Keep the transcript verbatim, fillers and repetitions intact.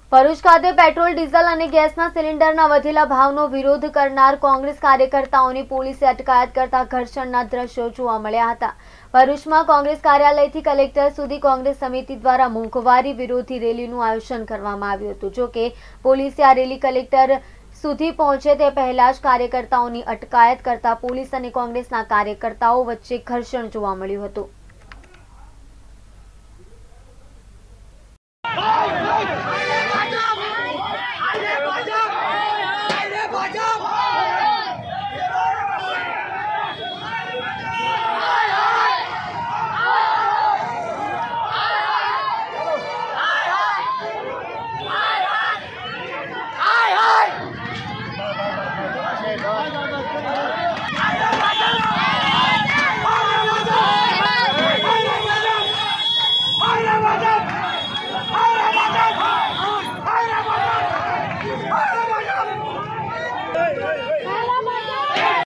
ભરૂચ ખાતે petrol diesel અને ગેસના સિલિન્ડરના વધેલા ભાવનો વિરોધ કરનાર કોંગ્રેસ કાર્યકર્તાઓની પોલીસે અટકાયત કરતા ઘર્ષણના દ્રશ્યો જોવા મળ્યા હતા। ભરૂચમાં કોંગ્રેસ કાર્યાલયથી કલેક્ટર સુધી કોંગ્રેસ સમિતિ દ્વારા મોંઘવારી વિરોધી રેલીનું આયોજન કરવામાં આવ્યું હતું। જો કે પોલીસે આ રેલી કલેક્ટર સુધી પહોંચે તે પહેલા જ કાર્યકર્તાઓની અટકાયત કરતા પોલીસ અને કોંગ્રેસના કાર્યકર્તાઓ વચ્ચે ઘર્ષણ જોવા મળ્યું હતું। Hey, hey, hey.